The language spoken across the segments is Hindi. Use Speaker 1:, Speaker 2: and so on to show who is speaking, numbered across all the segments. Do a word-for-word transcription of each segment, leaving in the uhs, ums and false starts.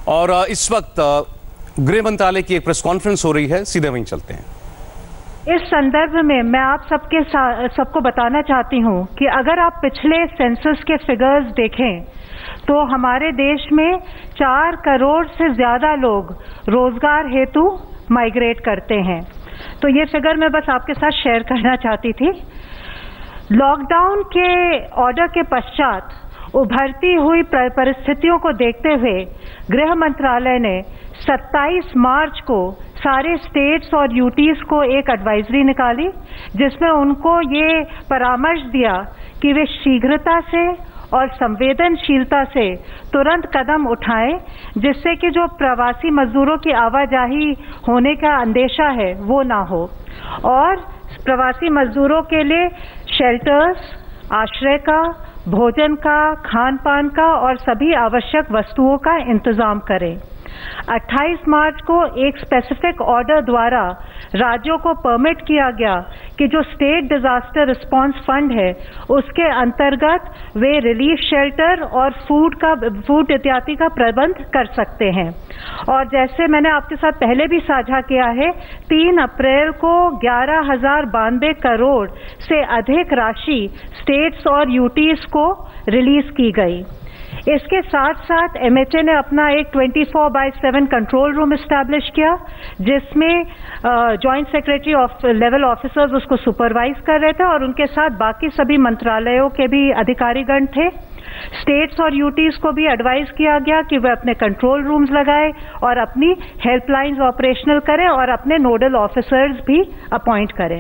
Speaker 1: और इस वक्त गृह मंत्रालय की एक प्रेस कॉन्फ्रेंस हो रही है, सीधे वहीं चलते हैं।
Speaker 2: इस संदर्भ में मैं आप सबके सबको बताना चाहती हूं कि अगर आप पिछले सेंसस के फिगर्स देखें तो हमारे देश में चार करोड़ से ज्यादा लोग रोजगार हेतु माइग्रेट करते हैं। तो ये फिगर मैं बस आपके साथ शेयर करना चाहती थी। लॉकडाउन के ऑर्डर के पश्चात उभरती हुई परिस्थितियों को देखते हुए गृह मंत्रालय ने सत्ताईस मार्च को सारे स्टेट्स और यूटीज को एक एडवाइजरी निकाली, जिसमें उनको ये परामर्श दिया कि वे शीघ्रता से और संवेदनशीलता से तुरंत कदम उठाएं, जिससे कि जो प्रवासी मजदूरों की आवाजाही होने का अंदेशा है वो ना हो, और प्रवासी मजदूरों के लिए शेल्टर्स, आश्रय का, भोजन का, खान पान का और सभी आवश्यक वस्तुओं का इंतजाम करें। अट्ठाईस मार्च को एक स्पेसिफिक ऑर्डर द्वारा राज्यों को परमिट किया गया कि जो स्टेट डिजास्टर रिस्पांस फंड है उसके अंतर्गत वे रिलीफ शेल्टर और फूड का फूड इत्यादि का प्रबंध कर सकते हैं। और जैसे मैंने आपके साथ पहले भी साझा किया है, तीन अप्रैल को ग्यारह हजार बानवे करोड़ से अधिक राशि स्टेट्स और यूटीज को रिलीज की गई। इसके साथ साथ एमएचए ने अपना एक चौबीस बाय सात कंट्रोल रूम एस्टैब्लिश किया, जिसमें joint secretary of level officers उसको सुपरवाइज कर रहे थे और उनके साथ बाकी सभी मंत्रालयों के भी अधिकारीगण थे। स्टेट्स और यूटीज को भी एडवाइज किया गया कि वे अपने कंट्रोल रूम्स लगाएं और अपनी हेल्पलाइंस ऑपरेशनल करें और अपने नोडल ऑफिसर्स भी अपॉइंट करें।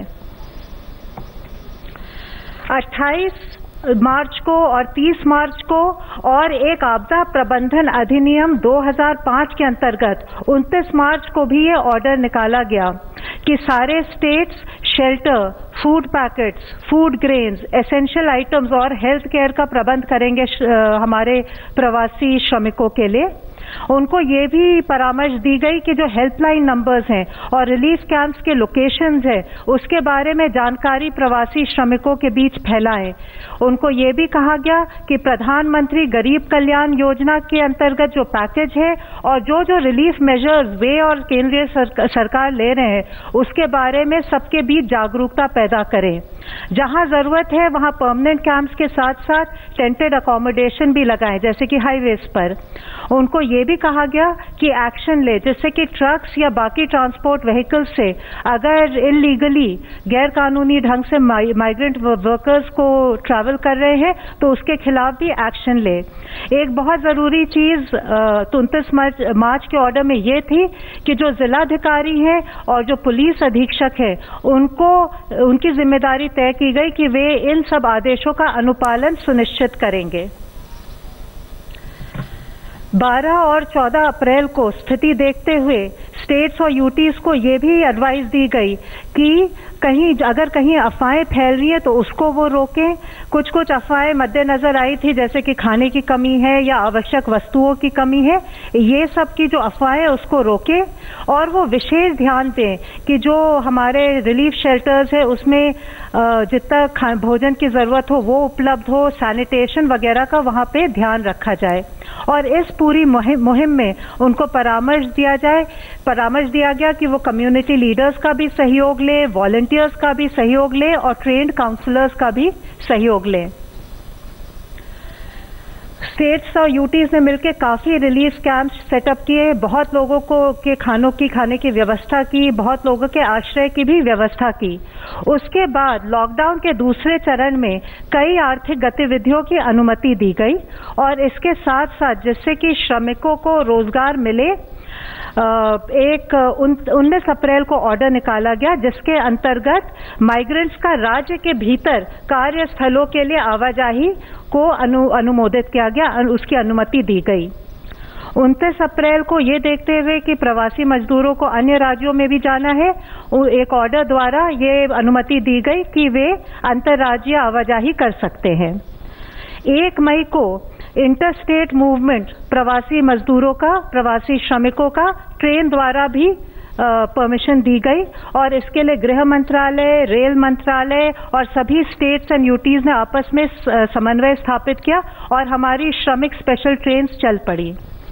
Speaker 2: अट्ठाईस मार्च को और तीस मार्च को और एक आपदा प्रबंधन अधिनियम दो हज़ार पाँच के अंतर्गत उनतीस मार्च को भी ये ऑर्डर निकाला गया कि सारे states shelter, food packets, food grains, essential items और हेल्थ केयर का प्रबंध करेंगे हमारे प्रवासी श्रमिकों के लिए। उनको ये भी परामर्श दी गई कि जो हेल्पलाइन नंबर्स हैं और रिलीफ कैंप्स के लोकेशंस हैं उसके बारे में जानकारी प्रवासी श्रमिकों के बीच फैलाएं। उनको ये भी कहा गया कि प्रधानमंत्री गरीब कल्याण योजना के अंतर्गत जो पैकेज है और जो जो रिलीफ मेजर्स वे और केंद्रीय सर, सरकार ले रहे हैं उसके बारे में सबके बीच जागरूकता पैदा करें। जहां जरूरत है वहां परमानेंट कैंप्स के साथ साथ टेंटेड अकोमोडेशन भी लगाएं, जैसे कि हाईवेज पर। उनको ये भी कहा गया कि एक्शन ले, जिससे कि ट्रक्स या बाकी ट्रांसपोर्ट व्हीकल्स से अगर इलीगली गैर कानूनी ढंग से माइग्रेंट वर्कर्स को ट्रैवल कर रहे हैं तो उसके खिलाफ भी एक्शन ले। एक बहुत जरूरी चीज उनतीस मार्च के ऑर्डर में ये थी कि जो जिलाधिकारी हैं और जो पुलिस अधीक्षक है उनको उनकी जिम्मेदारी तय की गई कि वे इन सब आदेशों का अनुपालन सुनिश्चित करेंगे। बारह और चौदह अप्रैल को स्थिति देखते हुए स्टेट्स और यूटीज को ये भी एडवाइस दी गई कि कहीं अगर कहीं अफवाहें फैल रही है तो उसको वो रोकें। कुछ कुछ अफवाहें मद्देनजर आई थी, जैसे कि खाने की कमी है या आवश्यक वस्तुओं की कमी है। ये सब की जो अफवाहें उसको रोकें और वो विशेष ध्यान दें कि जो हमारे रिलीफ शेल्टर्स है उसमें जितना भोजन की जरूरत हो वो उपलब्ध हो, सैनिटेशन वगैरह का वहाँ पे ध्यान रखा जाए। और इस पूरी मुहिम में उनको परामर्श दिया जाए परामर्श दिया गया कि वो कम्युनिटी लीडर्स का भी सहयोग ले, वॉलंटियर्स का भी सहयोग ले और ट्रेन्ड काउंसलर्स का भी सहयोग ले। स्टेट्स और यूटीज ने मिलकर काफी रिलीफ कैंप्स सेटअप किए, बहुत लोगों को के खानों की खाने की व्यवस्था की, बहुत लोगों के आश्रय की भी व्यवस्था की। उसके बाद लॉकडाउन के दूसरे चरण में कई आर्थिक गतिविधियों की अनुमति दी गई और इसके साथ साथ जिससे कि श्रमिकों को रोजगार मिले, एक उन्नीस अप्रैल को ऑर्डर निकाला गया जिसके अंतर्गत माइग्रेंट्स का राज्य के भीतर कार्यस्थलों के लिए आवाजाही को अनु, अनुमोदित किया गया, उसकी अनुमति दी गई। उनतीस अप्रैल को ये देखते हुए कि प्रवासी मजदूरों को अन्य राज्यों में भी जाना है, एक ऑर्डर द्वारा ये अनुमति दी गई कि वे अंतर्राज्यीय आवाजाही कर सकते हैं। एक मई को इंटरस्टेट मूवमेंट प्रवासी मजदूरों का, प्रवासी श्रमिकों का ट्रेन द्वारा भी परमिशन दी गई और इसके लिए गृह मंत्रालय, रेल मंत्रालय और सभी स्टेट्स एंड यूटीज ने आपस में समन्वय स्थापित किया और हमारी श्रमिक स्पेशल ट्रेन्स चल पड़ी।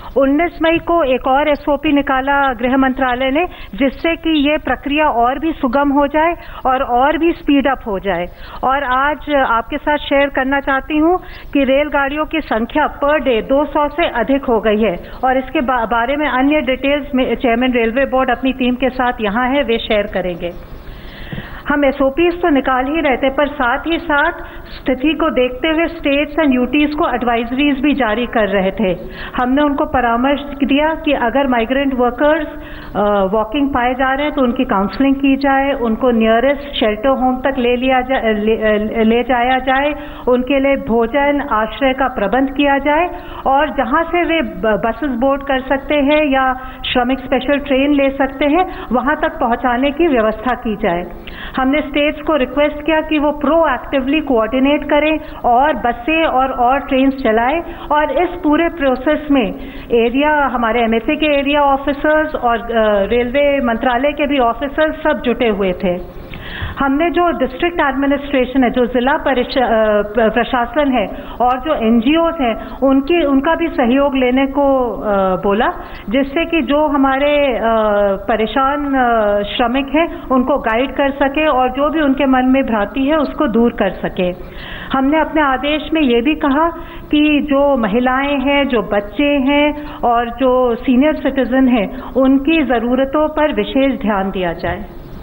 Speaker 2: उन्नीस मई को एक और एसओपी निकाला गृह मंत्रालय ने, जिससे कि ये प्रक्रिया और भी सुगम हो जाए और और भी स्पीड अप हो जाए। और आज आपके साथ शेयर करना चाहती हूँ कि रेलगाड़ियों की संख्या पर डे दो सौ से अधिक हो गई है और इसके बा, बारे में अन्य डिटेल्स में चेयरमैन रेलवे बोर्ड अपनी टीम के साथ यहाँ है, वे शेयर करेंगे। हम एसओपीज तो निकाल ही रहे थे, पर साथ ही साथ स्थिति को देखते हुए स्टेट्स एंड यूटीज को एडवाइजरीज भी जारी कर रहे थे। हमने उनको परामर्श दिया कि अगर माइग्रेंट वर्कर्स वॉकिंग पाए जा रहे हैं तो उनकी काउंसलिंग की जाए, उनको नियरेस्ट शेल्टर होम तक ले लिया जा, ले, ले जाया जाए, उनके लिए भोजन आश्रय का प्रबंध किया जाए और जहां से वे बसेस बोर्ड कर सकते हैं या श्रमिक स्पेशल ट्रेन ले सकते हैं वहां तक पहुंचाने की व्यवस्था की जाए। हमने स्टेट्स को रिक्वेस्ट किया कि वो प्रोएक्टिवली कोऑर्डिनेट करें और बसें और और ट्रेन चलाएं और इस पूरे प्रोसेस में एरिया हमारे एमएसए के एरिया ऑफिसर्स और रेलवे मंत्रालय के भी ऑफिसर्स सब जुटे हुए थे। हमने जो डिस्ट्रिक्ट एडमिनिस्ट्रेशन है, जो जिला प्रशासन है और जो एनजीओज हैं, उनकी उनका भी सहयोग लेने को बोला, जिससे कि जो हमारे परेशान श्रमिक हैं उनको गाइड कर सके और जो भी उनके मन में भ्रांति है उसको दूर कर सके। हमने अपने आदेश में ये भी कहा कि जो महिलाएं हैं, जो बच्चे हैं और जो सीनियर सिटीजन हैं, उनकी ज़रूरतों पर विशेष ध्यान दिया जाए।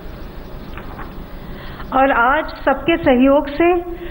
Speaker 2: और आज सबके सहयोग से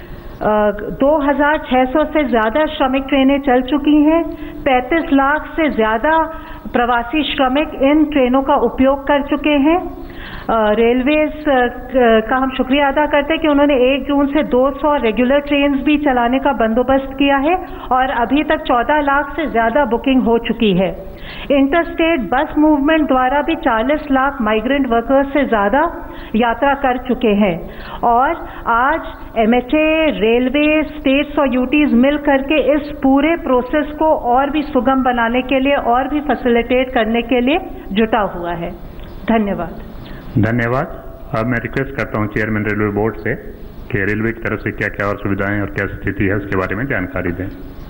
Speaker 2: दो हजार छह सौ से ज़्यादा श्रमिक ट्रेनें चल चुकी हैं। पैंतीस लाख से ज़्यादा प्रवासी श्रमिक इन ट्रेनों का उपयोग कर चुके हैं। रेलवेज का हम शुक्रिया अदा करते हैं कि उन्होंने एक जून से दो सौ रेगुलर ट्रेन्स भी चलाने का बंदोबस्त किया है और अभी तक चौदह लाख से ज़्यादा बुकिंग हो चुकी है। इंटरस्टेट बस मूवमेंट द्वारा भी चालीस लाख माइग्रेंट वर्कर्स से ज़्यादा यात्रा कर चुके हैं और आज एमएचए, रेलवे, स्टेट्स और यूटीज मिल करके इस पूरे प्रोसेस को और भी सुगम बनाने के लिए और भी फैसिलिटेट करने के लिए जुटा हुआ है। धन्यवाद।
Speaker 3: धन्यवाद। अब मैं रिक्वेस्ट करता हूं चेयरमैन रेलवे बोर्ड से कि रेलवे की तरफ से क्या क्या और सुविधाएं और क्या स्थिति है उसके बारे में जानकारी दें।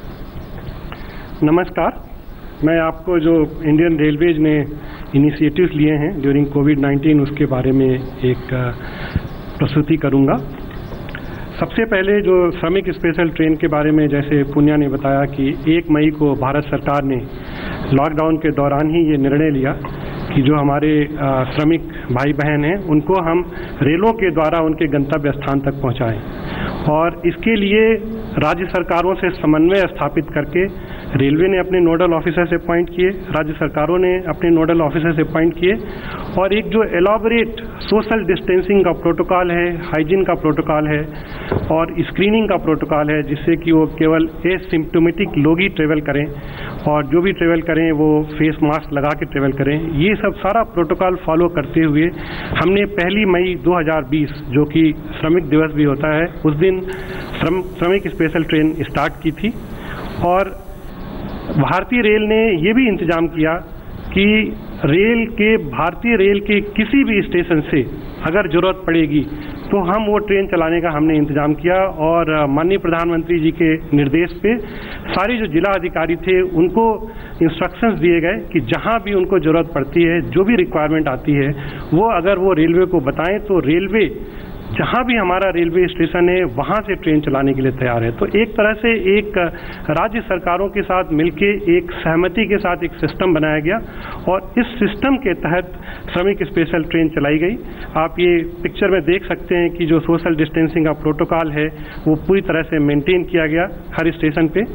Speaker 4: नमस्कार, मैं आपको जो इंडियन रेलवेज ने इनिशिएटिव्स लिए हैं ड्यूरिंग कोविड नाइन्टीन उसके बारे में एक प्रस्तुति करूंगा। सबसे पहले जो श्रमिक स्पेशल ट्रेन के बारे में, जैसे पुण्या ने बताया कि एक मई को भारत सरकार ने लॉकडाउन के दौरान ही ये निर्णय लिया कि जो हमारे श्रमिक भाई बहन हैं उनको हम रेलों के द्वारा उनके गंतव्य स्थान तक पहुंचाएं और इसके लिए राज्य सरकारों से समन्वय स्थापित करके रेलवे ने अपने नोडल ऑफिसर से अपॉइंट किए, राज्य सरकारों ने अपने नोडल ऑफिसर से अपॉइंट किए और एक जो एलॉबरेट सोशल डिस्टेंसिंग का प्रोटोकॉल है, हाइजीन का प्रोटोकॉल है और स्क्रीनिंग का प्रोटोकॉल है, जिससे कि वो केवल एसिम्प्टोमेटिक लोग ही ट्रेवल करें और जो भी ट्रेवल करें वो फेस मास्क लगा के ट्रेवल करें। ये सब सारा प्रोटोकॉल फॉलो करते हुए हमने पहली मई दो हज़ार बीस, जो कि श्रमिक दिवस भी होता है, उस दिन श्रम श्रमिक स्पेशल ट्रेन स्टार्ट की थी और भारतीय रेल ने ये भी इंतजाम किया कि रेल के भारतीय रेल के किसी भी स्टेशन से अगर जरूरत पड़ेगी तो हम वो ट्रेन चलाने का हमने इंतजाम किया और माननीय प्रधानमंत्री जी के निर्देश पे सारे जो जिला अधिकारी थे उनको इंस्ट्रक्शंस दिए गए कि जहां भी उनको जरूरत पड़ती है, जो भी रिक्वायरमेंट आती है, वो अगर वो रेलवे को बताएं तो रेलवे जहां भी हमारा रेलवे स्टेशन है वहां से ट्रेन चलाने के लिए तैयार है। तो एक तरह से एक राज्य सरकारों के साथ मिलके एक सहमति के साथ एक सिस्टम बनाया गया और इस सिस्टम के तहत श्रमिक स्पेशल ट्रेन चलाई गई। आप ये पिक्चर में देख सकते हैं कि जो सोशल डिस्टेंसिंग का प्रोटोकॉल है वो पूरी तरह से मेंटेन किया गया हर स्टेशन पे।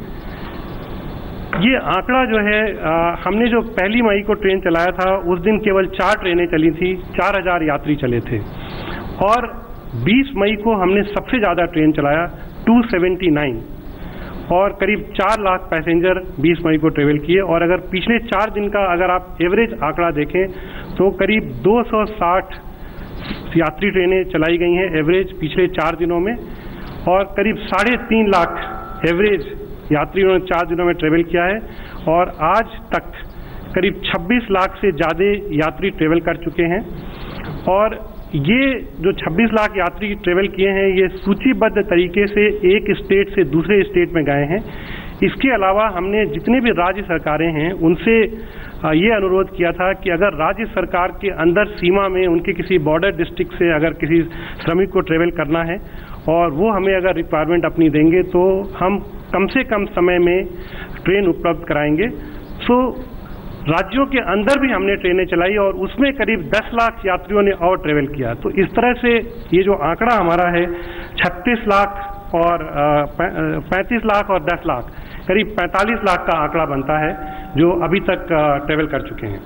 Speaker 4: ये आंकड़ा जो है आ, हमने जो पहली मई को ट्रेन चलाया था उस दिन केवल चार ट्रेनें चली थी, चार हजार यात्री चले थे और बीस मई को हमने सबसे ज़्यादा ट्रेन चलाया दो सौ उन्यासी और करीब चार लाख पैसेंजर बीस मई को ट्रेवल किए और अगर पिछले चार दिन का अगर आप एवरेज आंकड़ा देखें तो करीब दो सौ साठ यात्री ट्रेनें चलाई गई हैं एवरेज पिछले चार दिनों में और करीब साढ़े तीन लाख एवरेज यात्रियों ने चार दिनों में ट्रेवल किया है और आज तक करीब छब्बीस लाख से ज़्यादा यात्री ट्रेवल कर चुके हैं और ये जो छब्बीस लाख यात्री ट्रेवल किए हैं ये सूचीबद्ध तरीके से एक स्टेट से दूसरे स्टेट में गए हैं। इसके अलावा हमने जितने भी राज्य सरकारें हैं उनसे ये अनुरोध किया था कि अगर राज्य सरकार के अंदर सीमा में उनके किसी बॉर्डर डिस्ट्रिक्ट से अगर किसी श्रमिक को ट्रेवल करना है और वो हमें अगर रिक्वायरमेंट अपनी देंगे तो हम कम से कम समय में ट्रेन उपलब्ध कराएंगे। सो राज्यों के अंदर भी हमने ट्रेनें चलाई और उसमें करीब दस लाख यात्रियों ने और ट्रेवल किया। तो इस तरह से ये जो आंकड़ा हमारा है छत्तीस लाख और पैंतीस लाख और दस लाख करीब पैंतालीस लाख का आंकड़ा बनता है जो अभी तक ट्रेवल कर चुके हैं।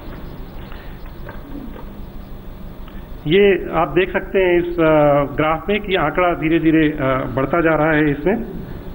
Speaker 4: ये आप देख सकते हैं इस ग्राफ में कि आंकड़ा धीरे धीरे बढ़ता जा रहा है। इसमें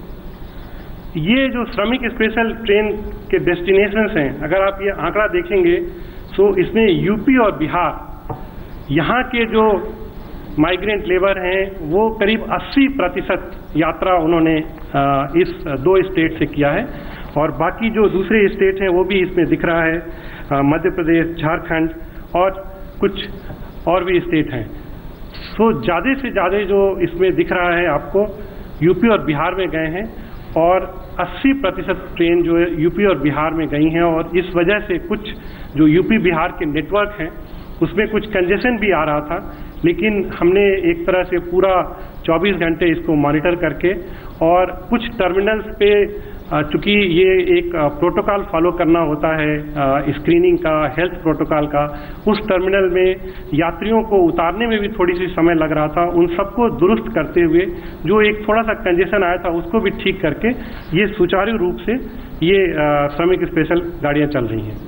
Speaker 4: ये जो श्रमिक स्पेशल ट्रेन के डेस्टिनेशंस हैं, अगर आप ये आंकड़ा देखेंगे तो इसमें यूपी और बिहार, यहाँ के जो माइग्रेंट लेबर हैं वो करीब अस्सी प्रतिशत यात्रा उन्होंने इस दो स्टेट से किया है और बाकी जो दूसरे स्टेट हैं वो भी इसमें दिख रहा है, मध्य प्रदेश, झारखंड और कुछ और भी स्टेट हैं। तो ज़्यादा से ज़्यादा जो इसमें दिख रहा है आपको यूपी और बिहार में गए हैं और अस्सी प्रतिशत ट्रेन जो है यूपी और बिहार में गई हैं और इस वजह से कुछ जो यूपी बिहार के नेटवर्क हैं उसमें कुछ कंजेशन भी आ रहा था, लेकिन हमने एक तरह से पूरा चौबीस घंटे इसको मॉनिटर करके और कुछ टर्मिनल्स पे चूँकि ये एक प्रोटोकॉल फॉलो करना होता है स्क्रीनिंग का, हेल्थ प्रोटोकॉल का, उस टर्मिनल में यात्रियों को उतारने में भी थोड़ी सी समय लग रहा था। उन सबको दुरुस्त करते हुए जो एक थोड़ा सा कंजेशन आया था उसको भी ठीक करके ये सुचारू रूप से ये श्रमिक स्पेशल गाड़ियाँ चल रही हैं।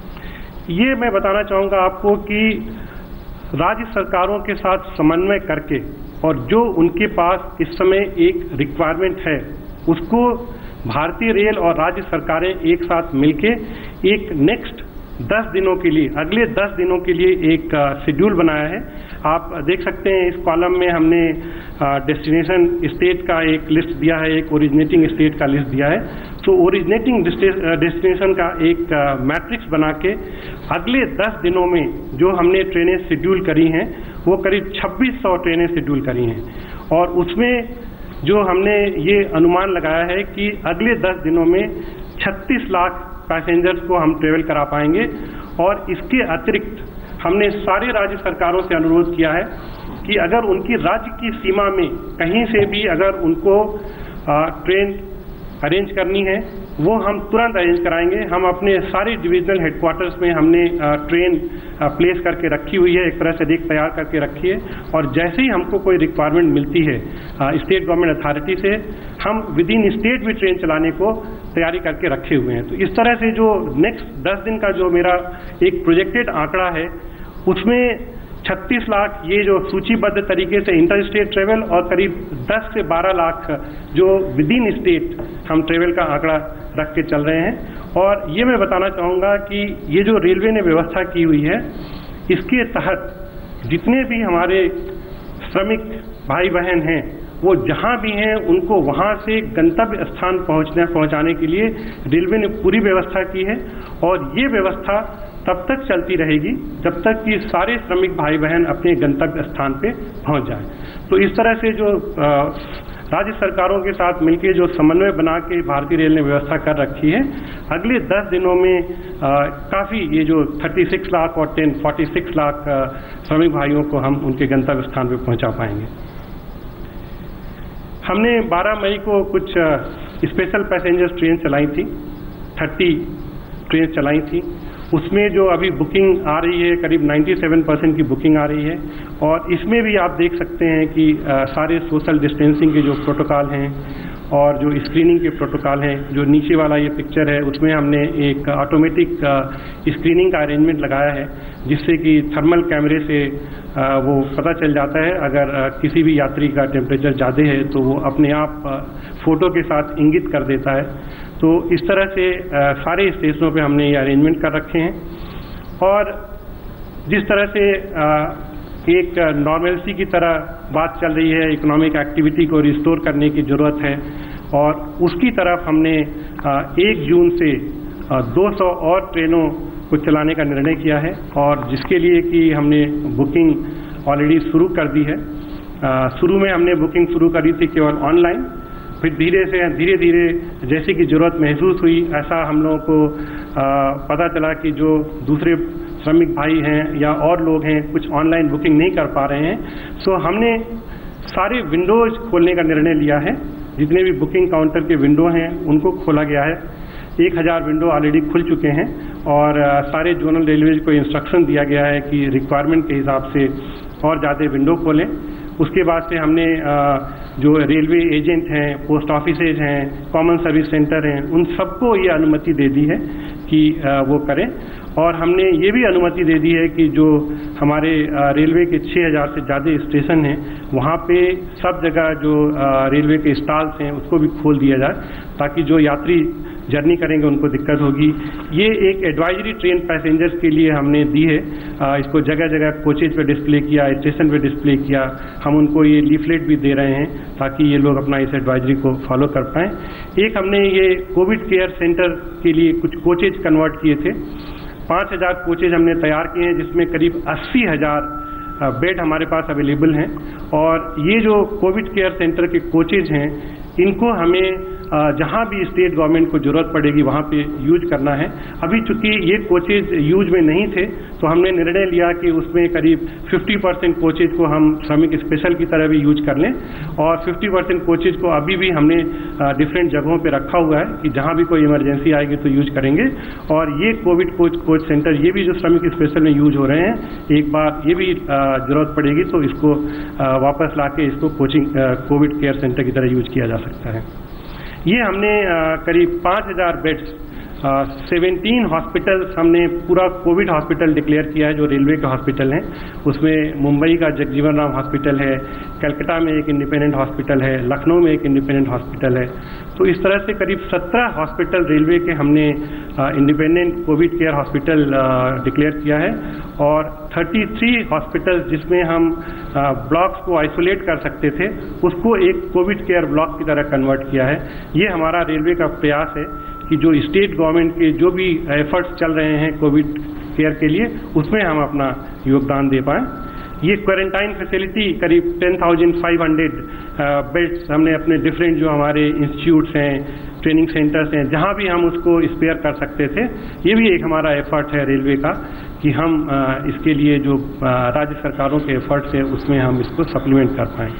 Speaker 4: ये मैं बताना चाहूँगा आपको कि राज्य सरकारों के साथ समन्वय करके और जो उनके पास इस समय एक रिक्वायरमेंट है उसको भारतीय रेल और राज्य सरकारें एक साथ मिलके एक नेक्स्ट दस दिनों के लिए, अगले दस दिनों के लिए एक शेड्यूल बनाया है। आप देख सकते हैं इस कॉलम में हमने डेस्टिनेशन स्टेट का एक लिस्ट दिया है, एक ओरिजिनेटिंग स्टेट का लिस्ट दिया है। तो ओरिजिनेटिंग डेस्टिनेशन का एक मैट्रिक्स बना के अगले दस दिनों में जो हमने ट्रेनें शेड्यूल करी हैं वो करीब छब्बीस सौ ट्रेनें शेड्यूल करी हैं और उसमें जो हमने ये अनुमान लगाया है कि अगले दस दिनों में छत्तीस लाख पैसेंजर्स को हम ट्रेवल करा पाएंगे। और इसके अतिरिक्त हमने सारे राज्य सरकारों से अनुरोध किया है कि अगर उनकी राज्य की सीमा में कहीं से भी अगर उनको आ, ट्रेन अरेंज करनी है वो हम तुरंत अरेंज कराएंगे। हम अपने सारे डिविजनल हेडक्वार्टर्स में हमने आ, ट्रेन आ, प्लेस करके रखी हुई है, एक तरह से देख तैयार करके रखी है और जैसे ही हमको कोई रिक्वायरमेंट मिलती है आ, स्टेट गवर्नमेंट अथॉरिटी से हम विद इन स्टेट भी ट्रेन चलाने को तैयारी करके रखे हुए हैं। तो इस तरह से जो नेक्स्ट दस दिन का जो मेरा एक प्रोजेक्टेड आंकड़ा है उसमें छत्तीस लाख ये जो सूचीबद्ध तरीके से इंटर स्टेट ट्रेवल और करीब दस से बारह लाख जो विद इन स्टेट हम ट्रेवल का आंकड़ा रख के चल रहे हैं। और ये मैं बताना चाहूँगा कि ये जो रेलवे ने व्यवस्था की हुई है इसके तहत जितने भी हमारे श्रमिक भाई बहन हैं वो जहाँ भी हैं उनको वहाँ से गंतव्य स्थान पहुँचने पहुँचाने के लिए रेलवे ने पूरी व्यवस्था की है और ये व्यवस्था तब तक चलती रहेगी जब तक कि सारे श्रमिक भाई बहन अपने गंतव्य स्थान पे पहुँच जाएं। तो इस तरह से जो राज्य सरकारों के साथ मिलकर जो समन्वय बना के भारतीय रेल ने व्यवस्था कर रखी है, अगले दस दिनों में काफ़ी ये जो छत्तीस लाख और टेन फोर्टी सिक्स लाख श्रमिक भाइयों को हम उनके गंतव्य स्थान पे पहुँचा पाएंगे। हमने बारह मई को कुछ स्पेशल पैसेंजर ट्रेन चलाई थी, तीस ट्रेन चलाई थी। उसमें जो अभी बुकिंग आ रही है करीब सत्तानवे परसेंट की बुकिंग आ रही है और इसमें भी आप देख सकते हैं कि आ, सारे सोशल डिस्टेंसिंग के जो प्रोटोकॉल हैं और जो स्क्रीनिंग के प्रोटोकॉल हैं, जो नीचे वाला ये पिक्चर है उसमें हमने एक ऑटोमेटिक स्क्रीनिंग का अरेंजमेंट लगाया है जिससे कि थर्मल कैमरे से आ, वो पता चल जाता है अगर आ, किसी भी यात्री का टेम्परेचर ज़्यादा है तो वो अपने आप आ, फ़ोटो के साथ इंगित कर देता है। तो इस तरह से आ, सारे स्टेशनों पे हमने ये अरेंजमेंट कर रखे हैं और जिस तरह से आ, एक नॉर्मलिटी की तरह बात चल रही है, इकोनॉमिक एक्टिविटी को रिस्टोर करने की ज़रूरत है और उसकी तरफ हमने एक जून से दो सौ और ट्रेनों को चलाने का निर्णय किया है और जिसके लिए कि हमने बुकिंग ऑलरेडी शुरू कर दी है। शुरू में हमने बुकिंग शुरू करी थी केवल ऑनलाइन, फिर धीरे से धीरे धीरे जैसे कि ज़रूरत महसूस हुई, ऐसा हम लोगों को आ, पता चला कि जो दूसरे श्रमिक भाई हैं या और लोग हैं कुछ ऑनलाइन बुकिंग नहीं कर पा रहे हैं, सो हमने सारे विंडोज खोलने का निर्णय लिया है। जितने भी बुकिंग काउंटर के विंडो हैं उनको खोला गया है। एक हज़ार विंडो ऑलरेडी खुल चुके हैं और आ, सारे जोनल रेलवेज को इंस्ट्रक्शन दिया गया है कि रिक्वायरमेंट के हिसाब से और ज़्यादा विंडो खोलें। उसके बाद से हमने आ, जो रेलवे एजेंट हैं, पोस्ट ऑफिसेज हैं, कॉमन सर्विस सेंटर हैं, उन सबको ये अनुमति दे दी है कि आ, वो करें। और हमने ये भी अनुमति दे दी है कि जो हमारे रेलवे के छः हज़ार से ज़्यादा स्टेशन हैं वहाँ पे सब जगह जो रेलवे के स्टॉल्स हैं उसको भी खोल दिया जाए, ताकि जो यात्री जर्नी करेंगे उनको दिक्कत होगी। ये एक एडवाइजरी ट्रेन पैसेंजर्स के लिए हमने दी है। आ, इसको जगह जगह कोचेज पे डिस्प्ले किया, स्टेशन पे डिस्प्ले किया। हम उनको ये लीफलेट भी दे रहे हैं ताकि ये लोग अपना इस एडवाइजरी को फॉलो कर पाएँ। एक हमने ये कोविड केयर सेंटर के लिए कुछ कोचेज कन्वर्ट किए थे। पाँच हज़ार कोचेज हमने तैयार किए हैं, जिसमें करीब अस्सी हज़ार बेड हमारे पास अवेलेबल हैं। और ये जो कोविड केयर सेंटर के कोचेज हैं इनको हमें जहाँ भी स्टेट गवर्नमेंट को ज़रूरत पड़ेगी वहाँ पे यूज करना है। अभी चूंकि ये कोचेज यूज में नहीं थे तो हमने निर्णय लिया कि उसमें करीब पचास परसेंट कोचेज को हम श्रमिक स्पेशल की तरह भी यूज कर लें, और पचास परसेंट कोचेज को अभी भी हमने डिफरेंट जगहों पे रखा हुआ है कि जहाँ भी कोई इमरजेंसी आएगी तो यूज करेंगे। और ये कोविड कोच कोच सेंटर ये भी जो श्रमिक स्पेशल में यूज हो रहे हैं, एक बार ये भी ज़रूरत पड़ेगी तो इसको वापस ला के इसको कोचिंग कोविड केयर सेंटर की तरह यूज किया जा सकता है। ये हमने करीब पाँच हज़ार बेड्स, सेवेंटीन हॉस्पिटल्स हमने पूरा कोविड हॉस्पिटल डिक्लेयर किया है जो रेलवे के हॉस्पिटल हैं। उसमें मुंबई का जगजीवन राम हॉस्पिटल है, कलकत्ता में एक इंडिपेंडेंट हॉस्पिटल है, लखनऊ में एक इंडिपेंडेंट हॉस्पिटल है। तो इस तरह से करीब सत्रह हॉस्पिटल रेलवे के हमने independent COVID care hospital declare किया है, और तैंतीस हॉस्पिटल जिसमें हम ब्लॉक्स को आइसोलेट कर सकते थे उसको एक कोविड केयर ब्लॉक की तरह कन्वर्ट किया है। ये हमारा रेलवे का प्रयास है कि जो स्टेट गवर्नमेंट के जो भी एफर्ट्स चल रहे हैं कोविड केयर के लिए उसमें हम अपना योगदान दे पाएँ। ये क्वारंटाइन फैसिलिटी करीब ten thousand five hundred beds हमने अपने डिफरेंट जो हमारे इंस्टीट्यूट्स हैं, ट्रेनिंग सेंटर्स हैं, जहाँ भी हम उसको स्पेयर कर सकते थे। ये भी एक हमारा एफर्ट है रेलवे का कि हम इसके लिए जो राज्य सरकारों के एफर्ट्स है उसमें हम इसको सप्लीमेंट कर पाएँ।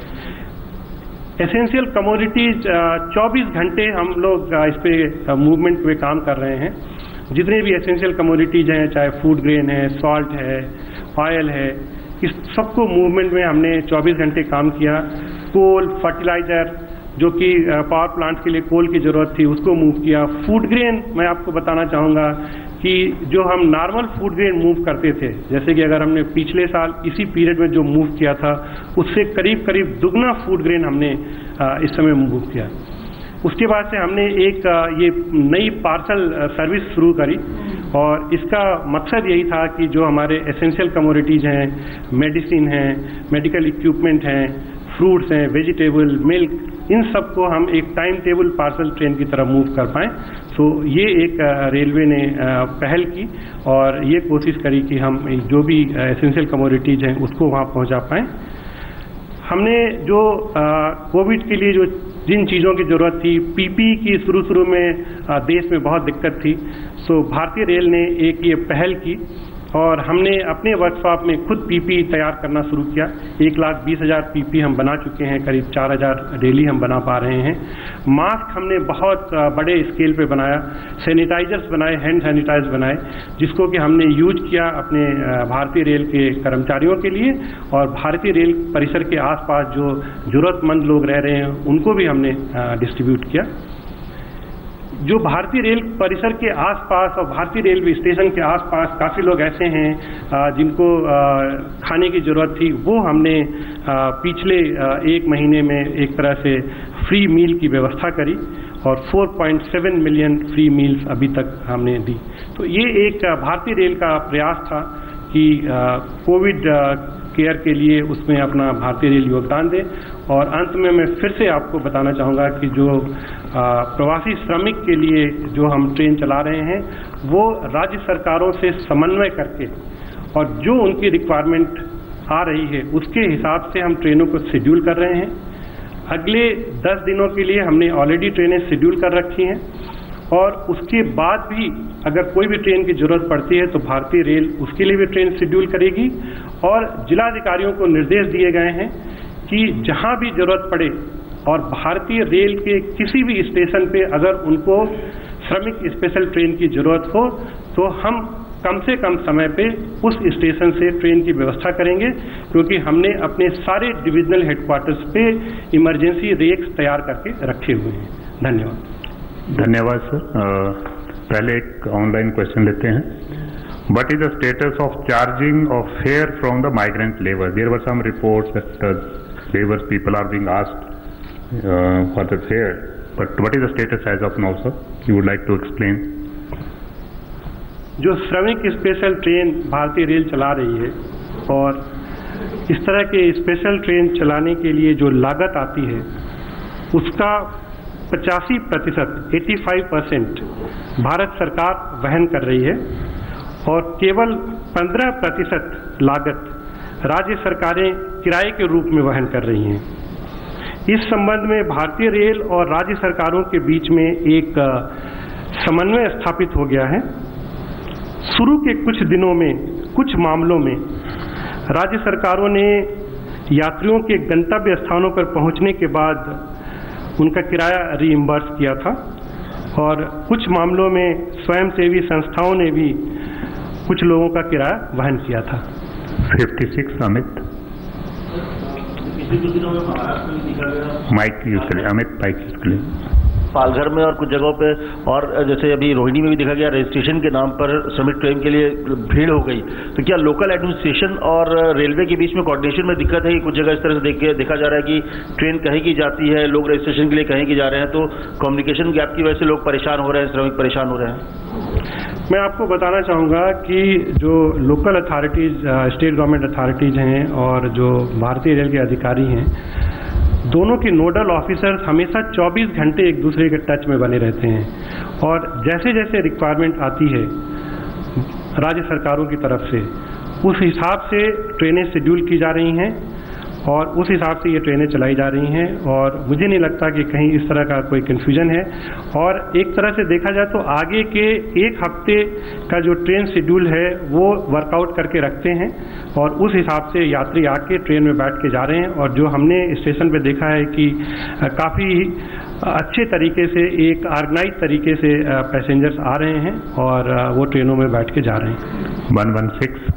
Speaker 4: एसेंशियल कमोडिटीज चौबीस घंटे हम लोग इस पे मूवमेंट पे काम कर रहे हैं। जितने भी एसेंशियल कमोडिटीज हैं, चाहे फूड ग्रेन है, सॉल्ट है, ऑयल है, इस सबको मूवमेंट में हमने चौबीस घंटे काम किया। कोल, फर्टिलाइजर जो कि पावर प्लांट के लिए कोल की ज़रूरत थी उसको मूव किया। फूड ग्रेन मैं आपको बताना चाहूँगा कि जो हम नॉर्मल फूड ग्रेन मूव करते थे, जैसे कि अगर हमने पिछले साल इसी पीरियड में जो मूव किया था उससे करीब करीब दुगना फूड ग्रेन हमने इस समय मूव किया। उसके बाद से हमने एक ये नई पार्सल सर्विस शुरू करी, और इसका मकसद यही था कि जो हमारे एसेंशियल कमोडिटीज़ हैं, मेडिसिन हैं, मेडिकल इक्विपमेंट हैं, फ्रूट्स हैं, वेजिटेबल, मिल्क, इन सब को हम एक टाइम टेबल पार्सल ट्रेन की तरह मूव कर पाएँ। सो ये एक रेलवे ने पहल की और ये कोशिश करी कि हम जो भी एसेंशियल कमोडिटीज़ हैं उसको वहाँ पहुँचा पाएँ। हमने जो कोविड के लिए जो जिन चीज़ों की ज़रूरत थी, पीपी की शुरू शुरू में आ, देश में बहुत दिक्कत थी, सो भारतीय रेल ने एक ये पहल की और हमने अपने वर्कशॉप में खुद पीपी तैयार करना शुरू किया। एक लाख बीस हज़ार पीपी हम बना चुके हैं, करीब चार हज़ार डेली हम बना पा रहे हैं। मास्क हमने बहुत बड़े स्केल पे बनाया, सैनिटाइजर्स बनाए, हैंड सैनिटाइजर बनाए, जिसको कि हमने यूज किया अपने भारतीय रेल के कर्मचारियों के लिए, और भारतीय रेल परिसर के आसपास जो ज़रूरतमंद लोग रह रहे हैं उनको भी हमने डिस्ट्रीब्यूट किया। जो भारतीय रेल परिसर के आसपास और भारतीय रेलवे स्टेशन के आसपास काफ़ी लोग ऐसे हैं जिनको खाने की ज़रूरत थी, वो हमने पिछले एक महीने में एक तरह से फ्री मील की व्यवस्था करी और चार पॉइंट सात मिलियन फ्री मील्स अभी तक हमने दी। तो ये एक भारतीय रेल का प्रयास था कि कोविड केयर के लिए उसमें अपना भारतीय रेल योगदान दे। और अंत में मैं फिर से आपको बताना चाहूँगा कि जो प्रवासी श्रमिक के लिए जो हम ट्रेन चला रहे हैं वो राज्य सरकारों से समन्वय करके और जो उनकी रिक्वायरमेंट आ रही है उसके हिसाब से हम ट्रेनों को शेड्यूल कर रहे हैं। अगले दस दिनों के लिए हमने ऑलरेडी ट्रेनें शेड्यूल कर रखी हैं और उसके बाद भी अगर कोई भी ट्रेन की जरूरत पड़ती है तो भारतीय रेल उसके लिए भी ट्रेन शेड्यूल करेगी। और जिलाधिकारियों को निर्देश दिए गए हैं कि जहां भी जरूरत पड़े और भारतीय रेल के किसी भी स्टेशन पे अगर उनको श्रमिक स्पेशल ट्रेन की जरूरत हो तो हम कम से कम समय पे उस स्टेशन से ट्रेन की व्यवस्था करेंगे, क्योंकि हमने अपने सारे डिविजनल हेडक्वार्टर्स पे इमरजेंसी रेक्स तैयार करके रखे हुए हैं। धन्यवाद।
Speaker 3: धन्यवाद सर। पहले एक ऑनलाइन क्वेश्चन लेते हैं। What is the status of charging of fare from the migrant labor? There were some reports that uh, labor people are being asked uh, for the fare, but what is the status as of now, sir? You would like to explain?
Speaker 4: जो श्रमिक स्पेशल ट्रेन भारतीय रेल चला रही है और इस तरह के स्पेशल ट्रेन चलाने के लिए जो लागत आती है उसका पचासी प्रतिशत पचासी परसेंट भारत सरकार वहन कर रही है और केवल पंद्रह प्रतिशत लागत राज्य सरकारें किराए के रूप में वहन कर रही हैं। इस संबंध में भारतीय रेल और राज्य सरकारों के बीच में एक समन्वय स्थापित हो गया है। शुरू के कुछ दिनों में कुछ मामलों में राज्य सरकारों ने यात्रियों के गंतव्य स्थानों पर पहुंचने के बाद उनका किराया रीइंबर्स किया था और कुछ मामलों में स्वयंसेवी संस्थाओं ने भी कुछ लोगों का किराया वहन किया था।
Speaker 3: छप्पन अमित माइक यूज करें। अमित माइक यूज करें।
Speaker 5: पालघर में और कुछ जगहों पे और जैसे अभी रोहिणी में भी देखा गया रजिस्ट्रेशन के नाम पर श्रमिक ट्रेन के लिए भीड़ हो गई, तो क्या लोकल एडमिनिस्ट्रेशन और रेलवे के बीच में कोऑर्डिनेशन में दिक्कत है कि कुछ जगह इस तरह से देख के देखा जा रहा है कि ट्रेन कहीं की जाती है, लोग रजिस्ट्रेशन के लिए कहीं की जा रहे हैं, तो कम्युनिकेशन गैप की वजह से लोग परेशान हो रहे हैं, श्रमिक परेशान हो रहे हैं?
Speaker 4: मैं आपको बताना चाहूँगा कि जो local authorities, state government authorities हैं और जो भारतीय रेल के अधिकारी हैं, दोनों के नोडल ऑफिसर्स हमेशा चौबीस घंटे एक दूसरे के टच में बने रहते हैं और जैसे जैसे रिक्वायरमेंट आती है राज्य सरकारों की तरफ से उस हिसाब से ट्रेनें शेड्यूल की जा रही हैं और उस हिसाब से ये ट्रेनें चलाई जा रही हैं और मुझे नहीं लगता कि कहीं इस तरह का कोई कन्फ्यूजन है। और एक तरह से देखा जाए तो आगे के एक हफ्ते का जो ट्रेन शेड्यूल है वो वर्कआउट करके रखते हैं और उस हिसाब से यात्री आके ट्रेन में बैठ के जा रहे हैं और जो हमने स्टेशन पे देखा है कि काफ़ी अच्छे तरीके से एक ऑर्गेनाइज तरीके से पैसेंजर्स आ रहे हैं और वो ट्रेनों में बैठ के जा रहे हैं।
Speaker 3: One one six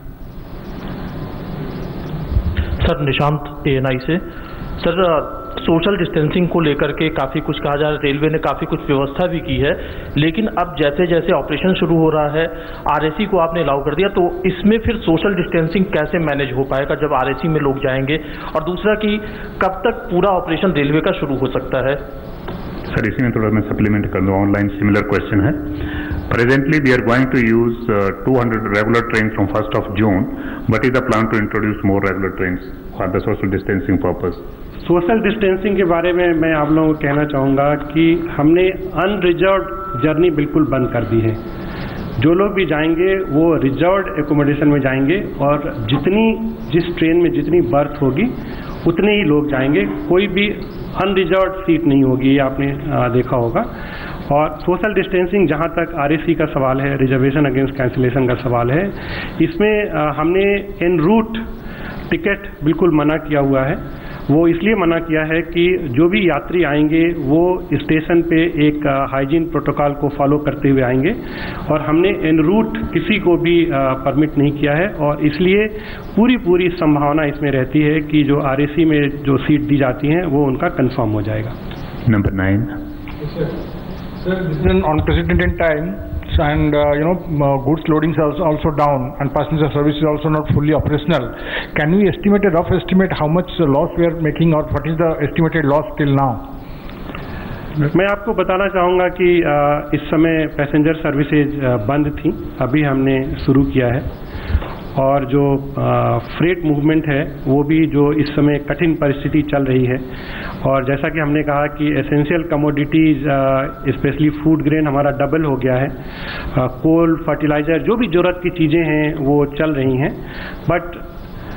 Speaker 6: sir, Nishant A N I से। सर, सोशल डिस्टेंसिंग को लेकर के काफ़ी कुछ कहा जा रहा है, रेलवे ने काफ़ी कुछ व्यवस्था भी की है, लेकिन अब जैसे जैसे ऑपरेशन शुरू हो रहा है आर ए सी को आपने अलाउ कर दिया, तो इसमें फिर सोशल डिस्टेंसिंग कैसे मैनेज हो पाएगा जब आर ए सी में लोग जाएंगे? और दूसरा कि कब तक पूरा ऑपरेशन रेलवे का शुरू हो सकता है?
Speaker 3: सर, इसी में थोड़ा मैं सप्लीमेंट कर दूँ। ऑनलाइन सिमिलर क्वेश्चन है। Presently, we are going to use uh, two hundred regular trains from first of June. What is the plan to introduce more regular trains for the social distancing purpose?
Speaker 4: Social distancing के बारे में मैं आप लोगों को कहना चाहूँगा कि हमने अनरिजर्व्ड जर्नी बिल्कुल बंद कर दी है। जो लोग भी जाएंगे वो रिजर्व्ड एकोमोडेशन में जाएंगे और जितनी जिस ट्रेन में जितनी बर्थ होगी उतने ही लोग जाएंगे, कोई भी अनरिजर्व्ड सीट नहीं होगी, ये आपने आ, देखा होगा। और सोशल डिस्टेंसिंग जहाँ तक आर ए सी का सवाल है, रिजर्वेशन अगेंस्ट कैंसिलेशन का सवाल है, इसमें आ, हमने एन रूट टिकट बिल्कुल मना किया हुआ है। वो इसलिए मना किया है कि जो भी यात्री आएंगे वो स्टेशन पे एक हाइजीन प्रोटोकॉल को फॉलो करते हुए आएंगे और हमने एन रूट किसी को भी परमिट नहीं किया है और इसलिए पूरी पूरी संभावना इसमें रहती है कि जो आर ए सी में जो सीट दी जाती हैं वो उनका कंफर्म हो जाएगा।
Speaker 3: Number nine.
Speaker 7: Sir, this is an unprecedented time, and uh, you know uh, goods loading is also, also down, and passenger service is also not fully operational. Can we estimate a rough estimate how much loss we are making, or what is the estimated loss till now?
Speaker 4: मैं आपको बताना चाहूँगा कि इस समय पैसेंजर सर्विसेज बंद थी, अभी हमने शुरू किया है और जो फ्रेट मूवमेंट है वो भी जो इस समय कठिन परिस्थिति चल रही है और जैसा कि हमने कहा कि essential commodities specially food grain हमारा डबल हो गया है, कोल, फर्टिलाइज़र, जो भी ज़रूरत की चीज़ें हैं वो चल रही हैं, बट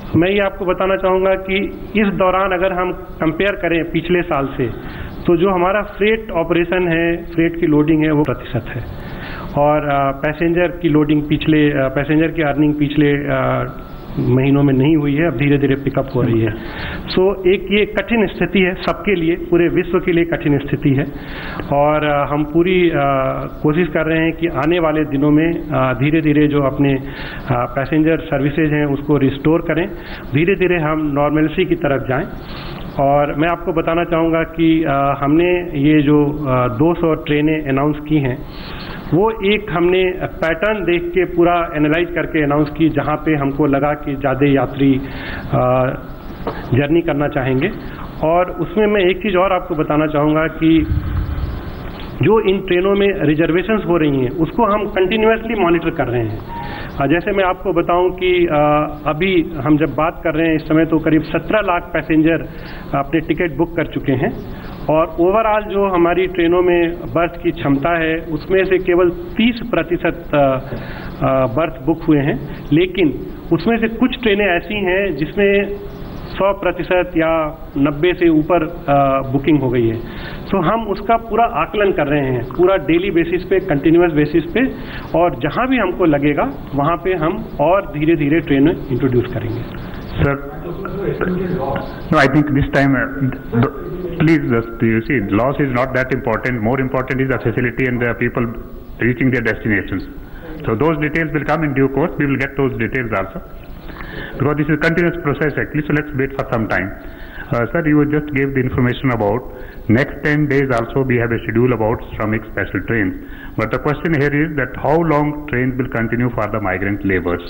Speaker 4: मैं ये आपको बताना चाहूँगा कि इस दौरान अगर हम कंपेयर करें पिछले साल से, तो जो हमारा फ्रेट ऑपरेशन है, फ्रेट की लोडिंग है, वो प्रतिशत है, और पैसेंजर की लोडिंग पिछले पैसेंजर की अर्निंग पिछले आ, महीनों में नहीं हुई है, अब धीरे धीरे पिकअप हो रही है। सो so, एक ये कठिन स्थिति है सबके लिए, पूरे विश्व के लिए कठिन स्थिति है, और आ, हम पूरी आ, कोशिश कर रहे हैं कि आने वाले दिनों में धीरे धीरे जो अपने आ, पैसेंजर सर्विसेज हैं उसको रिस्टोर करें, धीरे धीरे हम नॉर्मलसी की तरफ जाएं। और मैं आपको बताना चाहूँगा कि आ, हमने ये जो आ, दो सौ ट्रेनें अनाउंस की हैं, वो एक हमने पैटर्न देख के पूरा एनालाइज करके अनाउंस की, जहाँ पे हमको लगा कि ज़्यादा यात्री जर्नी करना चाहेंगे। और उसमें मैं एक चीज़ और आपको बताना चाहूँगा कि जो इन ट्रेनों में रिजर्वेशंस हो रही हैं उसको हम कंटिन्यूसली मॉनिटर कर रहे हैं। जैसे मैं आपको बताऊं कि अभी हम जब बात कर रहे हैं इस समय, तो करीब सत्रह लाख पैसेंजर अपने टिकट बुक कर चुके हैं, और ओवरऑल जो हमारी ट्रेनों में बर्थ की क्षमता है उसमें से केवल तीस प्रतिशत बर्थ बुक हुए हैं, लेकिन उसमें से कुछ ट्रेनें ऐसी हैं जिसमें सौ प्रतिशत या नब्बे से ऊपर बुकिंग हो गई है। तो हम उसका पूरा आकलन कर रहे हैं, पूरा डेली बेसिस पे, कंटिन्यूअस बेसिस पे, और जहां भी हमको लगेगा वहां पे हम और धीरे धीरे ट्रेन इंट्रोड्यूस करेंगे।
Speaker 3: Sir, no, I think this time, uh, the, please, just, you see, loss is not that important. More important is the facility and the people reaching their destinations. So those details will come in due course. We will get those details also, because this is a continuous process actually. So let's wait for some time. Uh, sir, you just gave the information about next ten days also we have a schedule about Shramik special trains. But the question here is that how long trains will continue for the migrant laborers?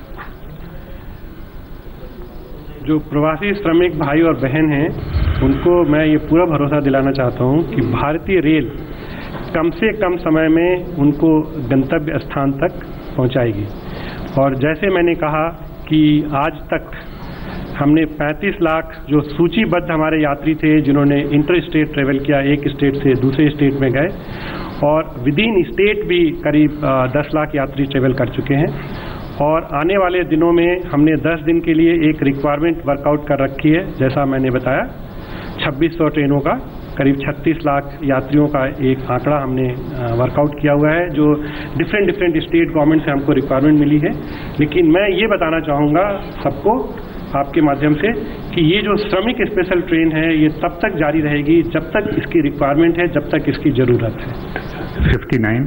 Speaker 4: जो प्रवासी श्रमिक भाई और बहन हैं उनको मैं ये पूरा भरोसा दिलाना चाहता हूँ कि भारतीय रेल कम से कम समय में उनको गंतव्य स्थान तक पहुँचाएगी। और जैसे मैंने कहा कि आज तक हमने पैंतीस लाख जो सूचीबद्ध हमारे यात्री थे जिन्होंने इंटर स्टेट ट्रेवल किया, एक स्टेट से दूसरे स्टेट में गए, और विद इन स्टेट भी करीब दस लाख यात्री ट्रेवल कर चुके हैं। और आने वाले दिनों में हमने दस दिन के लिए एक रिक्वायरमेंट वर्कआउट कर रखी है, जैसा मैंने बताया छब्बीस सौ ट्रेनों का करीब छत्तीस लाख यात्रियों का एक आंकड़ा हमने वर्कआउट किया हुआ है, जो डिफरेंट डिफरेंट स्टेट गवर्नमेंट से हमको रिक्वायरमेंट मिली है। लेकिन मैं ये बताना चाहूँगा सबको आपके माध्यम से कि ये जो श्रमिक स्पेशल ट्रेन है ये तब तक जारी रहेगी जब तक इसकी रिक्वायरमेंट है, जब तक इसकी ज़रूरत है।
Speaker 3: Fifty nine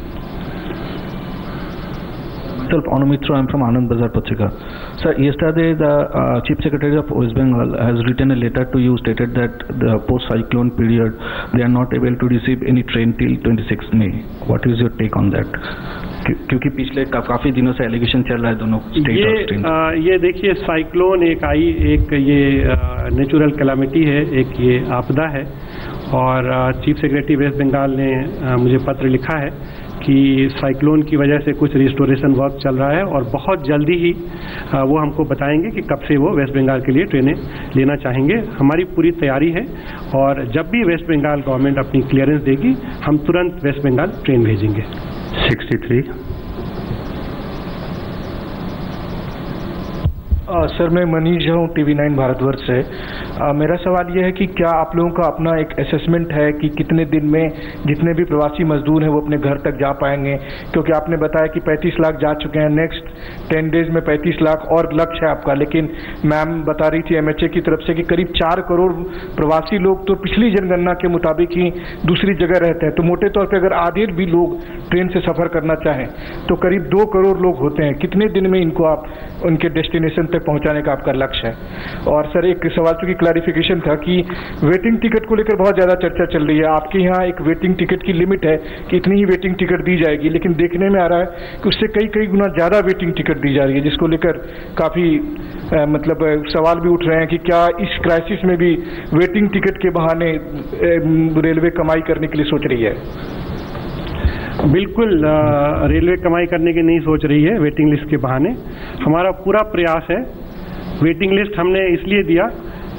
Speaker 6: Sir, Anumitra, I'm from Anand Bazar Patrika. Sir, yesterday the uh, Chief Secretary of West Bengal has written a letter to you, stated that the post-cyclone period they are not able to receive any train till twenty-sixth May. What is your take on that? क्योंकि पिछले का, काफी दिनों से एलिगेशन चल रहा है दोनों स्टेट और स्टेट।
Speaker 4: आ, ये देखिए, साइक्लोन एक आई, एक ये नेचुरल कैलामिटी है, एक ये आपदा है, और चीफ सेक्रेटरी वेस्ट बंगाल ने आ, मुझे पत्र लिखा है कि साइक्लोन की वजह से कुछ रिस्टोरेशन वर्क चल रहा है, और बहुत जल्दी ही आ, वो हमको बताएंगे कि कब से वो वेस्ट बंगाल के लिए ट्रेनें लेना चाहेंगे। हमारी पूरी तैयारी है, और जब भी वेस्ट बंगाल गवर्नमेंट अपनी क्लियरेंस देगी हम तुरंत वेस्ट बंगाल ट्रेन भेजेंगे।
Speaker 3: सिक्सटी थ्री
Speaker 7: सर, मैं मनीष हूँ टीवी नाइन भारतवर्ष से। आ, मेरा सवाल ये है कि क्या आप लोगों का अपना एक असेसमेंट है कि कितने दिन में जितने भी प्रवासी मजदूर हैं वो अपने घर तक जा पाएंगे? क्योंकि आपने बताया कि पैंतीस लाख जा चुके हैं, नेक्स्ट टेन डेज में पैंतीस लाख और लक्ष्य है आपका, लेकिन मैम बता रही थी एमएचए की तरफ से कि करीब चार करोड़ प्रवासी लोग तो पिछली जनगणना के मुताबिक ही दूसरी जगह रहते हैं। तो मोटे तौर पर अगर आधे भी लोग ट्रेन से सफ़र करना चाहें तो करीब दो करोड़ लोग होते हैं। कितने दिन में इनको आप उनके डेस्टिनेशन तक पहुंचाने का आपका लक्ष्य है? और सर, एक सवाल चूंकि क्लैरिफिकेशन था कि वेटिंग टिकट को लेकर बहुत ज़्यादा चर्चा चल रही है। आपके यहाँ एक वेटिंग टिकट की लिमिट है कि इतनी ही वेटिंग टिकट दी जाएगी, लेकिन देखने में आ रहा है कि उससे कई कई गुना ज़्यादा वेटिंग टिकट दी जा रही है, जिसको लेकर काफ़ी मतलब सवाल भी उठ रहे हैं कि क्या इस क्राइसिस में भी वेटिंग टिकट के बहाने रेलवे कमाई करने के लिए सोच रही है?
Speaker 4: बिल्कुल, रेलवे कमाई करने की नहीं सोच रही है वेटिंग लिस्ट के बहाने। हमारा पूरा प्रयास है, वेटिंग लिस्ट हमने इसलिए दिया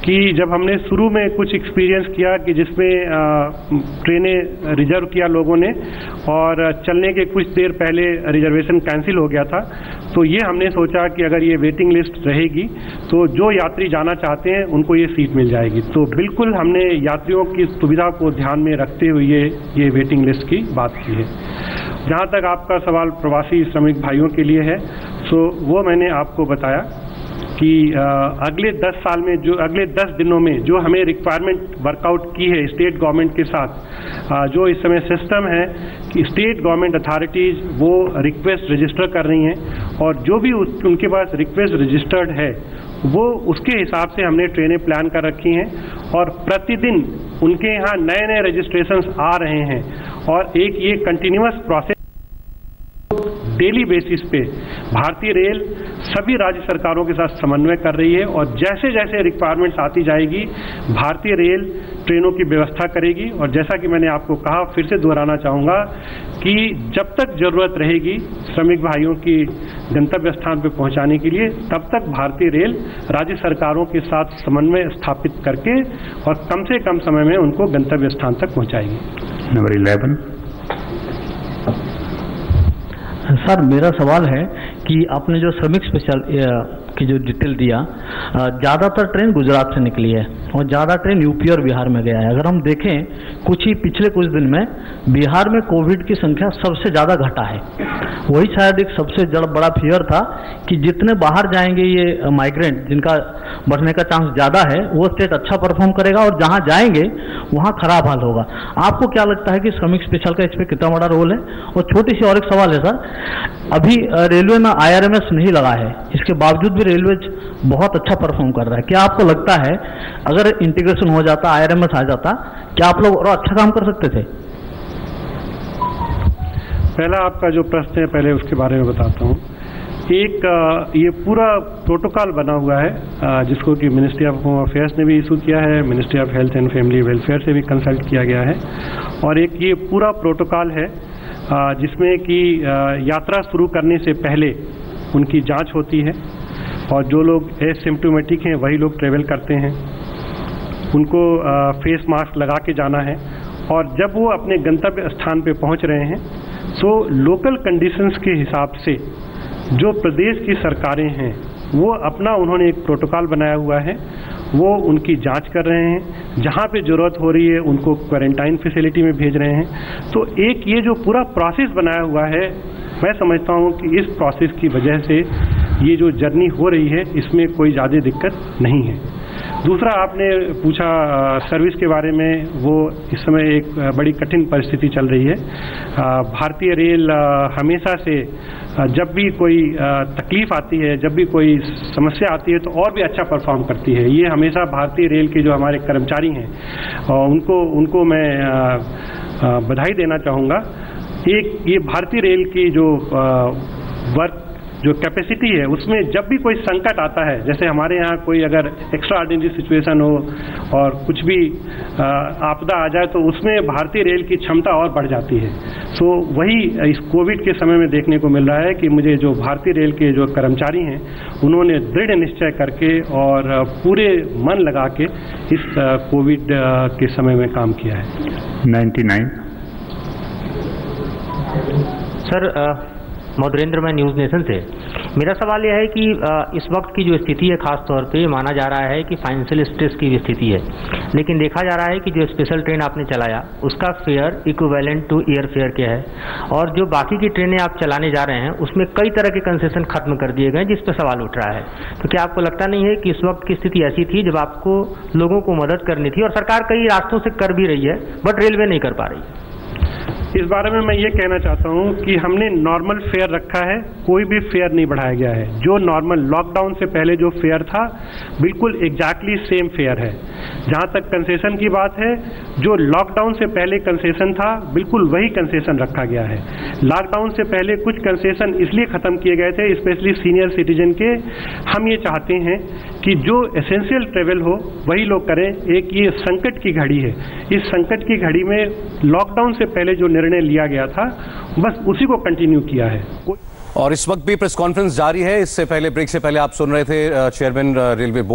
Speaker 4: कि जब हमने शुरू में कुछ एक्सपीरियंस किया कि जिसमें ट्रेनें रिजर्व किया लोगों ने और चलने के कुछ देर पहले रिजर्वेशन कैंसिल हो गया था, तो ये हमने सोचा कि अगर ये वेटिंग लिस्ट रहेगी तो जो यात्री जाना चाहते हैं उनको ये सीट मिल जाएगी। तो बिल्कुल हमने यात्रियों की सुविधा को ध्यान में रखते हुए ये ये वेटिंग लिस्ट की बात की है। जहाँ तक आपका सवाल प्रवासी श्रमिक भाइयों के लिए है, तो वो मैंने आपको बताया कि आ, अगले दस साल में जो अगले दस दिनों में जो हमें रिक्वायरमेंट वर्कआउट की है स्टेट गवर्नमेंट के साथ, आ, जो इस समय सिस्टम है कि स्टेट गवर्नमेंट अथॉरिटीज़ वो रिक्वेस्ट रजिस्टर कर रही हैं और जो भी उस, उनके पास रिक्वेस्ट रजिस्टर्ड है वो उसके हिसाब से हमने ट्रेनें प्लान कर रखी हैं और प्रतिदिन उनके यहाँ नए नए रजिस्ट्रेशंस आ रहे हैं और एक ये कंटिन्यूअस प्रोसेस डेली बेसिस पे भारतीय रेल सभी राज्य सरकारों के साथ समन्वय कर रही है और जैसे जैसे रिक्वायरमेंट्स आती जाएगी भारतीय रेल ट्रेनों की व्यवस्था करेगी। और जैसा कि मैंने आपको कहा, फिर से दोहराना चाहूँगा कि जब तक जरूरत रहेगी श्रमिक भाइयों की गंतव्य स्थान पर पहुँचाने के लिए, तब तक भारतीय रेल राज्य सरकारों के साथ समन्वय स्थापित करके और कम से कम समय में उनको गंतव्य स्थान तक पहुँचाएगी।
Speaker 3: Number eleven.
Speaker 8: सर, मेरा सवाल है कि आपने जो श्रमिक स्पेशल की जो डिटेल दिया, ज़्यादातर ट्रेन गुजरात से निकली है और ज़्यादा ट्रेन यूपी और बिहार में गया है। अगर हम देखें कुछ ही पिछले कुछ दिन में बिहार में कोविड की संख्या सबसे ज़्यादा घटा है। वही शायद एक सबसे बड़ा फियर था कि जितने बाहर जाएंगे ये माइग्रेंट जिनका बढ़ने का चांस ज़्यादा है वो स्टेट अच्छा परफॉर्म करेगा और जहाँ जाएंगे वहाँ खराब हाल होगा। आपको क्या लगता है कि श्रमिक स्पेशल का इस पर कितना बड़ा रोल है? और छोटी सी और एक सवाल है सर, अभी रेलवे में आई आर एम एस नहीं लगा है, इसके बावजूद भी रेलवे बहुत अच्छा परफॉर्म कर रहा है। क्या आपको लगता है अगर इंटीग्रेशन हो जाता, आई आर एम एस आ जाता, क्या आप लोग और अच्छा काम कर सकते थे?
Speaker 4: पहला आपका जो प्रश्न है पहले उसके बारे में बताता हूँ। एक ये पूरा प्रोटोकॉल बना हुआ है जिसको कि मिनिस्ट्री ऑफ होम अफेयर्स ने भी इशू किया है, ministry of health and family welfare से भी कंसल्ट किया गया है और एक ये पूरा प्रोटोकॉल है जिसमें कि यात्रा शुरू करने से पहले उनकी जांच होती है और जो लोग एसिम्प्टोमेटिक हैं वही लोग ट्रेवल करते हैं, उनको फेस मास्क लगा के जाना है और जब वो अपने गंतव्य स्थान पे पहुंच रहे हैं तो लोकल कंडीशंस के हिसाब से जो प्रदेश की सरकारें हैं वो अपना उन्होंने एक प्रोटोकॉल बनाया हुआ है, वो उनकी जांच कर रहे हैं, जहाँ पे ज़रूरत हो रही है उनको क्वारंटाइन फैसिलिटी में भेज रहे हैं। तो एक ये जो पूरा प्रोसेस बनाया हुआ है, मैं समझता हूँ कि इस प्रोसेस की वजह से ये जो जर्नी हो रही है इसमें कोई ज़्यादा दिक्कत नहीं है। दूसरा आपने पूछा सर्विस के बारे में, वो इस समय एक बड़ी कठिन परिस्थिति चल रही है। भारतीय रेल हमेशा से जब भी कोई तकलीफ आती है, जब भी कोई समस्या आती है तो और भी अच्छा परफॉर्म करती है। ये हमेशा भारतीय रेल के जो हमारे कर्मचारी हैं उनको उनको मैं बधाई देना चाहूँगा। एक ये भारतीय रेल की जो वर्क जो कैपेसिटी है उसमें जब भी कोई संकट आता है, जैसे हमारे यहाँ कोई अगर एक्स्ट्रा ऑर्डिनरी सिचुएशन हो और कुछ भी आपदा आ जाए तो उसमें भारतीय रेल की क्षमता और बढ़ जाती है। सो वही इस कोविड के समय में देखने को मिल रहा है कि मुझे जो भारतीय रेल के जो कर्मचारी हैं उन्होंने दृढ़ निश्चय करके और पूरे मन लगा के इस कोविड के समय में काम किया है।
Speaker 3: Ninety nine.
Speaker 9: सर, मधुरेंद्र, मैं न्यूज़ नेशन से। मेरा सवाल यह है कि इस वक्त की जो स्थिति है खास तौर पे माना जा रहा है कि फाइनेंशियल स्ट्रेस की स्थिति है, लेकिन देखा जा रहा है कि जो स्पेशल ट्रेन आपने चलाया उसका fare equivalent to air fare क्या है, और जो बाकी की ट्रेनें आप चलाने जा रहे हैं उसमें कई तरह के कंसेशन खत्म कर दिए गए जिस पर सवाल उठ रहा है। तो क्या आपको लगता नहीं है कि इस वक्त की स्थिति ऐसी थी जब आपको लोगों को मदद करनी थी और सरकार कई रास्तों से कर भी रही है बट रेलवे नहीं कर पा रही है?
Speaker 4: इस बारे में मैं ये कहना चाहता हूँ कि हमने नॉर्मल फेयर रखा है, कोई भी फेयर नहीं बढ़ाया गया है। जो नॉर्मल लॉकडाउन से पहले जो फेयर था बिल्कुल एग्जैक्टली सेम फेयर है। जहाँ तक कंसेशन की बात है, जो लॉकडाउन से पहले कंसेशन था बिल्कुल वही कंसेशन रखा गया है। लॉकडाउन से पहले कुछ कंसेशन इसलिए ख़त्म किए गए थे स्पेशली सीनियर सिटीजन के। हम ये चाहते हैं कि जो एसेंशियल ट्रेवल हो वही लोग करें। एक ये संकट की घड़ी है, इस संकट की घड़ी में लॉकडाउन से पहले जो निर्णय लिया गया था बस उसी को कंटिन्यू किया है।
Speaker 1: और इस वक्त भी प्रेस कॉन्फ्रेंस जारी है। इससे पहले ब्रेक से पहले आप सुन रहे थे चेयरमैन रेलवे बोर्ड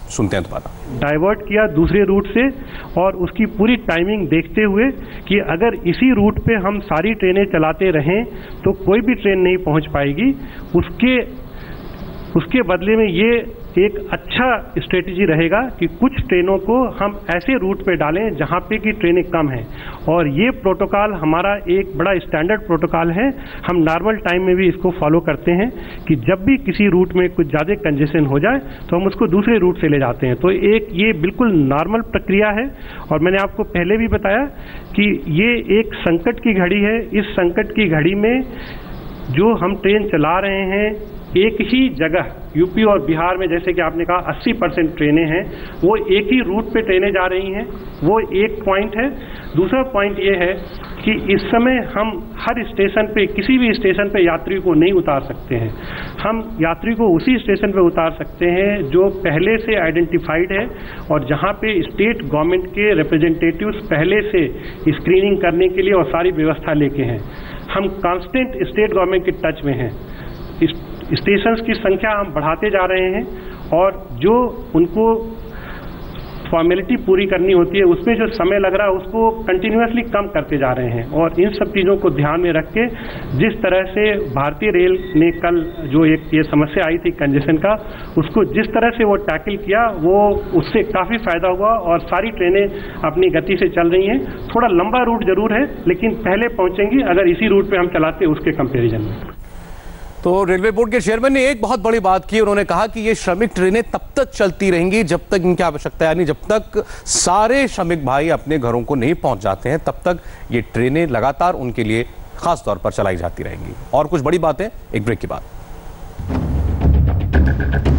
Speaker 1: सुनते हैं दोबारा।
Speaker 4: डाइवर्ट किया दूसरे रूट से, और उसकी पूरी टाइमिंग देखते हुए कि अगर इसी रूट पे हम सारी ट्रेनें चलाते रहें तो कोई भी ट्रेन नहीं पहुंच पाएगी। उसके उसके बदले में ये एक अच्छा स्ट्रेटजी रहेगा कि कुछ ट्रेनों को हम ऐसे रूट पे डालें जहाँ पे कि ट्रेनें कम हैं, और ये प्रोटोकॉल हमारा एक बड़ा स्टैंडर्ड प्रोटोकॉल है। हम नॉर्मल टाइम में भी इसको फॉलो करते हैं कि जब भी किसी रूट में कुछ ज़्यादा कंजेशन हो जाए तो हम उसको दूसरे रूट से ले जाते हैं। तो एक ये बिल्कुल नॉर्मल प्रक्रिया है, और मैंने आपको पहले भी बताया कि ये एक संकट की घड़ी है। इस संकट की घड़ी में जो हम ट्रेन चला रहे हैं, एक ही जगह यूपी और बिहार में जैसे कि आपने कहा अस्सी परसेंट ट्रेनें हैं, वो एक ही रूट पे ट्रेनें जा रही हैं, वो एक पॉइंट है। दूसरा पॉइंट ये है कि इस समय हम हर स्टेशन पे, किसी भी स्टेशन पे यात्री को नहीं उतार सकते हैं। हम यात्री को उसी स्टेशन पे उतार सकते हैं जो पहले से आइडेंटिफाइड है और जहाँ पे स्टेट गवर्नमेंट के रिप्रेजेंटेटिव्स पहले से स्क्रीनिंग करने के लिए और सारी व्यवस्था लेके हैं। हम कांस्टेंट स्टेट गवर्नमेंट के टच में हैं। स्टेशंस की संख्या हम बढ़ाते जा रहे हैं, और जो उनको फॉर्मेलिटी पूरी करनी होती है उसमें जो समय लग रहा है उसको कंटिन्यूसली कम करते जा रहे हैं। और इन सब चीज़ों को ध्यान में रख के जिस तरह से भारतीय रेल ने कल जो एक ये समस्या आई थी कंजेशन का, उसको जिस तरह से वो टैकल किया, वो उससे काफ़ी फायदा हुआ और सारी ट्रेनें अपनी गति से चल रही हैं। थोड़ा लंबा रूट जरूर है, लेकिन पहले पहुँचेंगी अगर इसी रूट पर हम चलाते उसके कंपेरिजन में।
Speaker 1: तो रेलवे बोर्ड के चेयरमैन ने एक बहुत बड़ी बात की। उन्होंने कहा कि ये श्रमिक ट्रेनें तब तक चलती रहेंगी जब तक इनकी आवश्यकता, यानी जब तक सारे श्रमिक भाई अपने घरों को नहीं पहुंच जाते हैं, तब तक ये ट्रेनें लगातार उनके लिए खास तौर पर चलाई जाती रहेंगी। और कुछ बड़ी बातें एक ब्रेक के बाद।